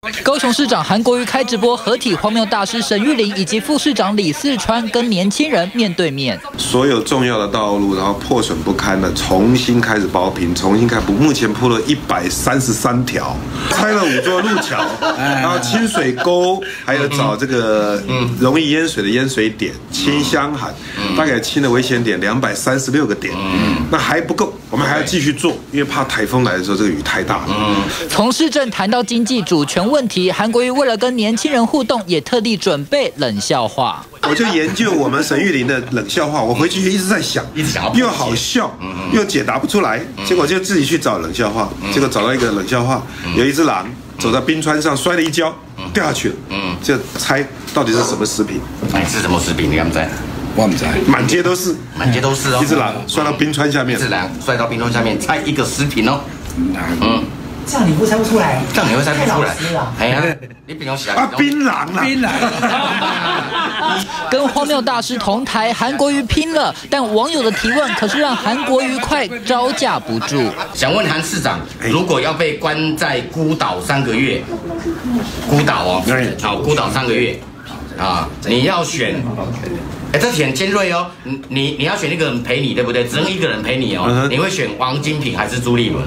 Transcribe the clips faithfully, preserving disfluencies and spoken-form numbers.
高雄市长韩国瑜开直播，合体荒谬大师沈玉琳以及副市长李四川跟年轻人面对面。所有重要的道路，然后破损不堪的，重新开始包平，重新开铺。目前铺了一百三十三条，拆了五座路桥，然后清水沟，还有找这个容易淹水的淹水点，清香涵，大概清的危险点两百三十六个点。那还不够，我们还要继续做，因为怕台风来的时候这个雨太大了。从市政谈到经济主权问题，韩国瑜为了跟年轻人互动，也特地准备冷笑话。我就研究我们沈玉琳的冷笑话，我回去一直在想，又好笑，又解答不出来，结果就自己去找冷笑话，结果找到一个冷笑话，有一只狼走在冰川上摔了一跤，掉下去了，就猜到底是什么食品？ 哎，是什么食品？你敢不知？ 我不知。 满街都是，满街都是哦。 一只狼摔到冰川下面， 一只狼摔到冰川下面，猜一个食品哦。嗯。 这样你会猜不出来， 这样你会猜不出来。哎呀，你比较喜欢啊，槟榔啊， 槟榔。 跟荒谬大师同台，韩国瑜拼了，但网友的提问可是让韩国瑜快招架不住。 想问韩市长，如果要被关在孤岛三个月，孤岛哦，好，孤岛三个月啊，你要选。哎，这很尖锐哦！你你你要选一个人陪你，对不对？只能一个人陪你哦。Uh-huh. 你会选王金平还是朱立伦？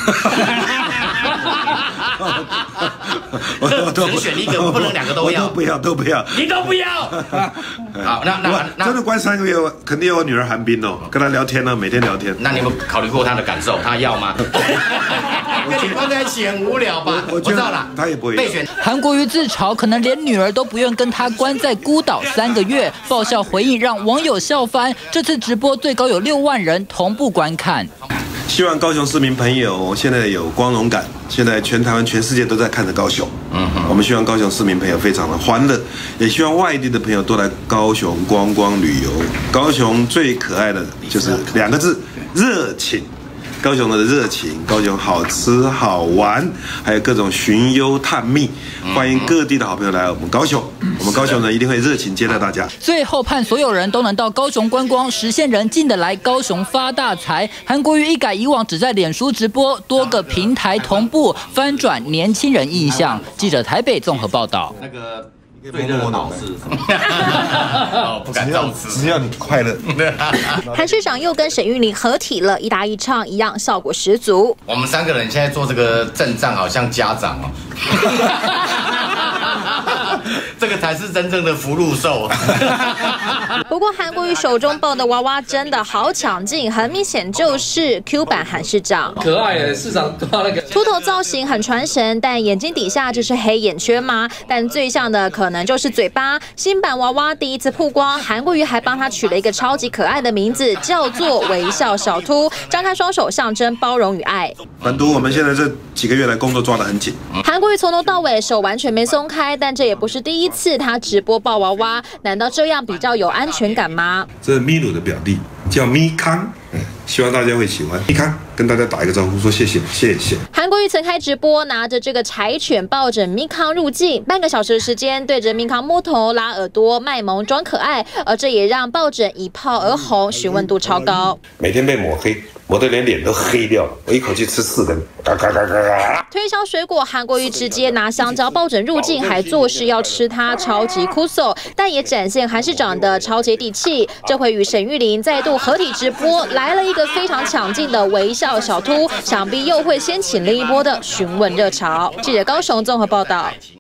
只能选一个，不能两个都要。 都不要，都不要。 你都不要。好，那那那真的关三个月，肯定有我女儿韩冰哦，跟她聊天呢，每天聊天。 那你有没有考虑过她的感受？她要吗？跟你关在一起很无聊吧？我知道了， 她也不会备选。 韩国瑜自嘲，可能连女儿都不愿跟他关在孤岛三个月，爆笑回应让网友笑翻。这次直播最高有六万人同步观看。希望高雄市民朋友现在有光荣感，现在全台湾、全世界都在看着高雄。嗯，我们希望高雄市民朋友非常的欢乐，也希望外地的朋友都来高雄观光旅游。高雄最可爱的就是两个字：热情。高雄的热情，高雄好吃好玩，还有各种寻幽探秘，欢迎各地的好朋友来我们高雄，我们高雄人一定会热情接待大家。最后盼所有人都能到高雄观光，实现人进得来高雄发大财。韩国瑜一改以往只在脸书直播，多个平台同步翻转年轻人印象。记者台北综合报道。那个。最热的闹是哦，不敢造词，只要你快乐。 韩市长又跟沈玉琳合体了，一搭一唱一样，效果十足。 我们三个人现在做这个阵仗，好像家长哦。这个才是真正的福禄寿。 不过韩国瑜手中抱的娃娃真的好抢镜，很明显就是 Q 版韩市长。 可爱的市长抓那个秃头造型很传神，但眼睛底下这是黑眼圈吗？但最像的可能就是嘴巴。新版娃娃第一次曝光，韩国瑜还帮他取了一个超级可爱的名字，叫做微笑小秃，张开双手象征包容与爱。 反毒我们现在这几个月来工作抓得很紧。 韩国瑜从头到尾手完全没松开，但这也不是第一次他直播抱娃娃，难道这样比较有安全感吗？ 这是咪鲁的表弟，叫咪康，希望大家会喜欢。咪康跟大家打一个招呼，说谢谢，谢谢。 韩国瑜曾开直播，拿着这个柴犬抱着咪康入境，半个小时的时间对着咪康摸头、拉耳朵、卖萌、装可爱，而这也让抱枕一炮而红，询问度超高。 每天被抹黑。抹得连脸都黑掉了，我一口气吃四根，嘎嘎嘎嘎嘎。 推销水果，韩国瑜直接拿香蕉抱枕入境，还作势要吃它，超级酷手，但也展现韩市长的超接地气。这回与沈玉琳再度合体直播，来了一个非常抢镜的微笑小秃，想必又会掀起另一波的询问热潮。记者高雄综合报道。